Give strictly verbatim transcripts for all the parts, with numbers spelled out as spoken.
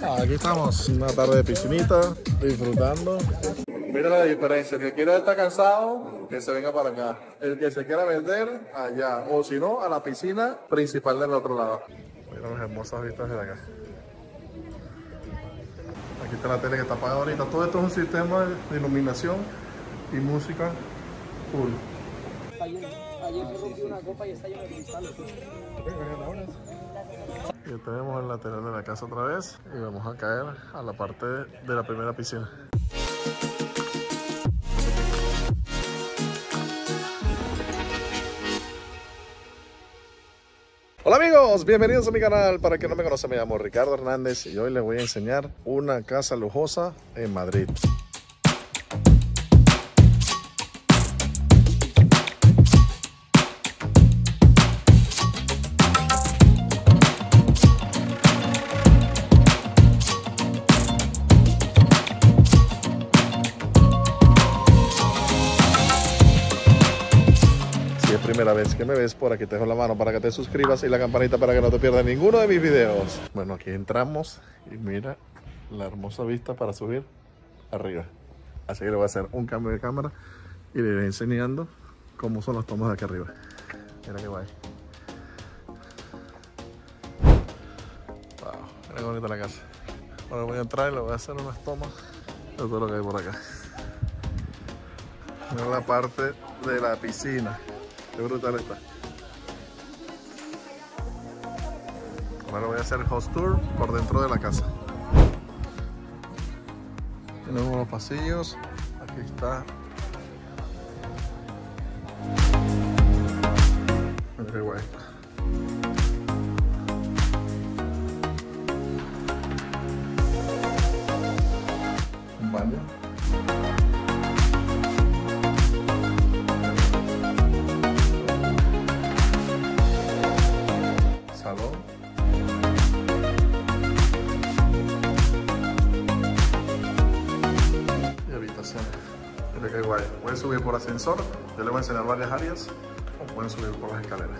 Aquí estamos, una tarde de piscinita, disfrutando. Mira la diferencia, el que quiera estar cansado, que se venga para acá. El que se quiera vender, allá. O si no, a la piscina principal del otro lado. Mira las hermosas vistas de acá. Aquí está la tele que está apagada ahorita. Todo esto es un sistema de iluminación y música full. Ayer, ayer se rompió una copa y está lleno de cristales. Ya tenemos el lateral de la casa otra vez y vamos a caer a la parte de la primera piscina. Hola amigos, bienvenidos a mi canal. Para quien no me conoce, me llamo Ricardo Hernández y hoy les voy a enseñar una casa lujosa en Madrid. Primera vez que me ves, por aquí te dejo la mano para que te suscribas y la campanita para que no te pierdas ninguno de mis videos. Bueno, aquí entramos y mira la hermosa vista para subir arriba. Así que le voy a hacer un cambio de cámara y le iré enseñando cómo son las tomas de aquí arriba. Mira qué guay. Wow, mira qué bonita la casa. Ahora voy a entrar y le voy a hacer unas tomas de todo lo que hay por acá. Mira la parte de la piscina. Qué brutal está. Ahora voy a hacer host tour por dentro de la casa. Tenemos los pasillos. Aquí está. Mira qué guay. Un baño. Y habitación. Mira qué guay. Pueden subir por ascensor. Yo les voy a enseñar varias áreas. O pueden subir por las escaleras.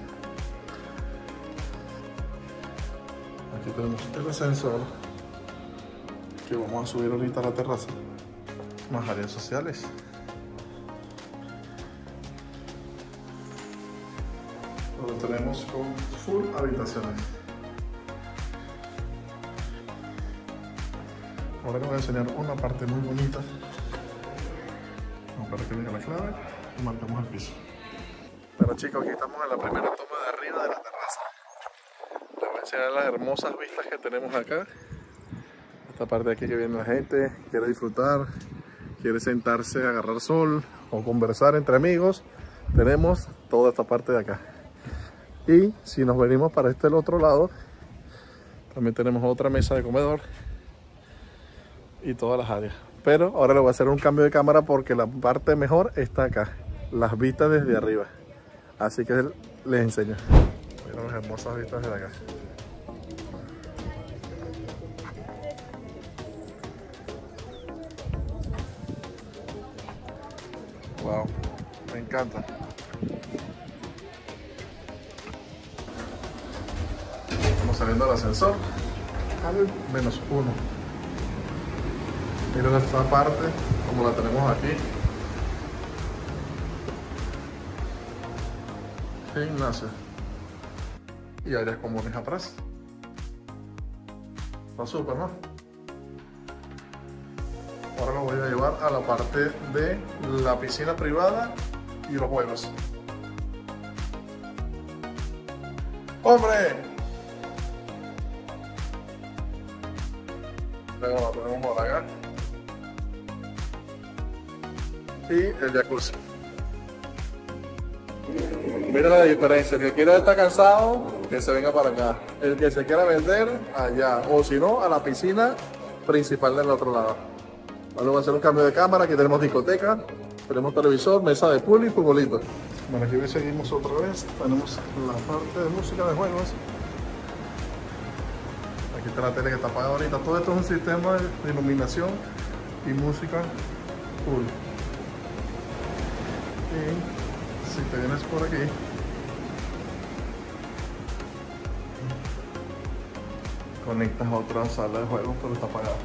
Aquí tenemos el ascensor. Que vamos a subir ahorita a la terraza. Más áreas sociales. Lo tenemos con full habitaciones. Ahora les voy a enseñar una parte muy bonita. Vamos para que venga la clave y marcamos el piso. Bueno chicos, aquí estamos en la primera toma de arriba de la terraza. Les voy a enseñar las hermosas vistas que tenemos acá. Esta parte de aquí que viene la gente, quiere disfrutar, quiere sentarse, agarrar sol o conversar entre amigos. Tenemos toda esta parte de acá. Y si nos venimos para este el otro lado, también tenemos otra mesa de comedor y todas las áreas. Pero ahora le voy a hacer un cambio de cámara porque la parte mejor está acá, las vistas desde arriba. Así que les enseño. Miren las hermosas vistas desde acá. Wow, me encanta. Estamos saliendo del ascensor al menos uno. Miren esta parte como la tenemos aquí. Gimnasio. Y áreas comunes atrás. Está súper, ¿no? Ahora lo voy a llevar a la parte de la piscina privada y los juegos. ¡Hombre! Luego la ponemos por acá. Y el jacuzzi. Mira la diferencia, el que quiera estar cansado, que se venga para acá. El que se quiera vender, allá. O si no, a la piscina principal del otro lado. Ahora voy a hacer un cambio de cámara. Aquí tenemos discoteca, tenemos televisor, mesa de pool y futbolito. Bueno, aquí seguimos otra vez. Tenemos la parte de música de juegos. Aquí está la tele que está apagada ahorita. Todo esto es un sistema de iluminación y música full. Y si te vienes por aquí, conectas a otra sala de juegos, pero está apagado.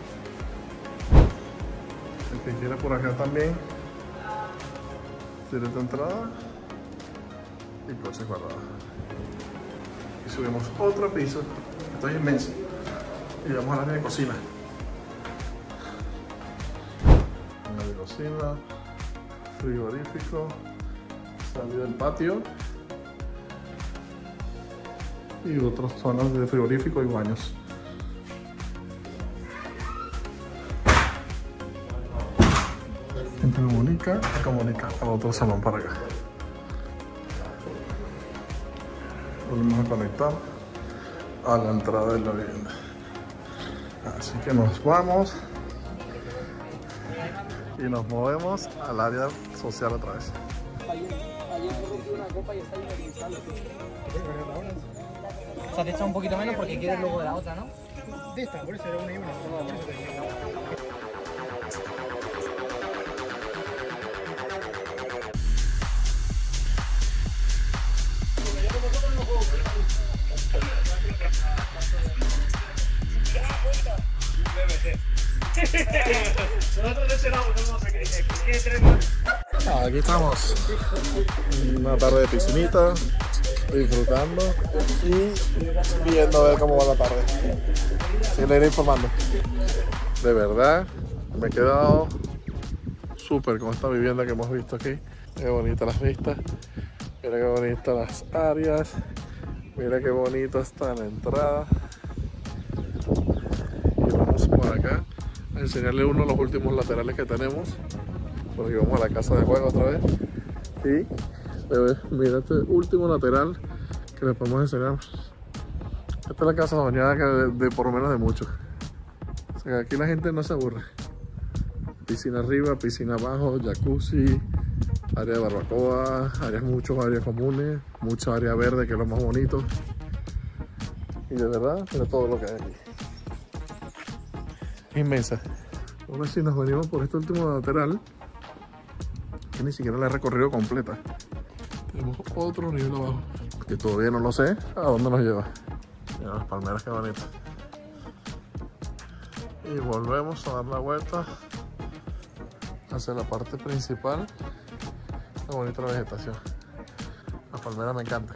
El que quiera por acá también, tiene tu entrada y cosas guardadas. Y subimos otro piso, esto es inmenso, y vamos al área de cocina. Área de cocina, frigorífico, salida del patio y otras zonas de frigorífico y baños. Gente comunica y comunica al otro salón para acá. Volvemos a conectar a la entrada de la vivienda. Así que nos vamos y nos movemos al área social otra vez. Ayer, ayer se rompió una copa y está lleno de cristal. O sea, te echa un poquito menos porque quieres luego de la otra, ¿no? De esta, por eso era una y una. Por eso te digo. Aquí estamos, una tarde de piscinita, disfrutando y viendo a ver cómo va la tarde. Así le iré informando. De verdad, me he quedado súper con esta vivienda que hemos visto aquí. Qué bonitas las vistas, mira qué bonitas las áreas, mira qué bonito está la entrada. Y vamos por acá a enseñarle uno de los últimos laterales que tenemos. Porque vamos a la casa de juego otra vez. Y eh, mira este último lateral que les podemos enseñar. Esta es la casa soñada que de, de por lo menos de muchos. O sea, aquí la gente no se aburre. Piscina arriba, piscina abajo, jacuzzi, área de barbacoa, áreas muchos, áreas comunes, mucha área verde que es lo más bonito. Y de verdad, mira todo lo que hay aquí. Inmensa. Ahora sí nos venimos por este último lateral, que ni siquiera la he recorrido completa. Tenemos otro nivel abajo, que todavía no lo sé a dónde nos lleva. Mira las palmeras, que bonito. Y volvemos a dar la vuelta hacia la parte principal. Qué bonita la vegetación. Las palmeras me encantan.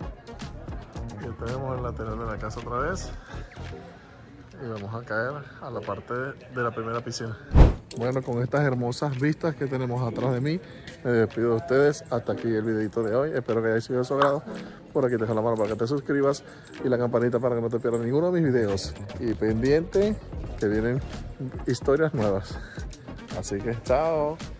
Y tenemos el lateral de la casa otra vez. Y vamos a caer a la parte de la primera piscina. Bueno, con estas hermosas vistas que tenemos atrás de mí, me despido de ustedes. Hasta aquí el videito de hoy. Espero que haya sido de su agrado. Por aquí te dejo la mano para que te suscribas y la campanita para que no te pierdas ninguno de mis videos. Y pendiente que vienen historias nuevas. Así que chao.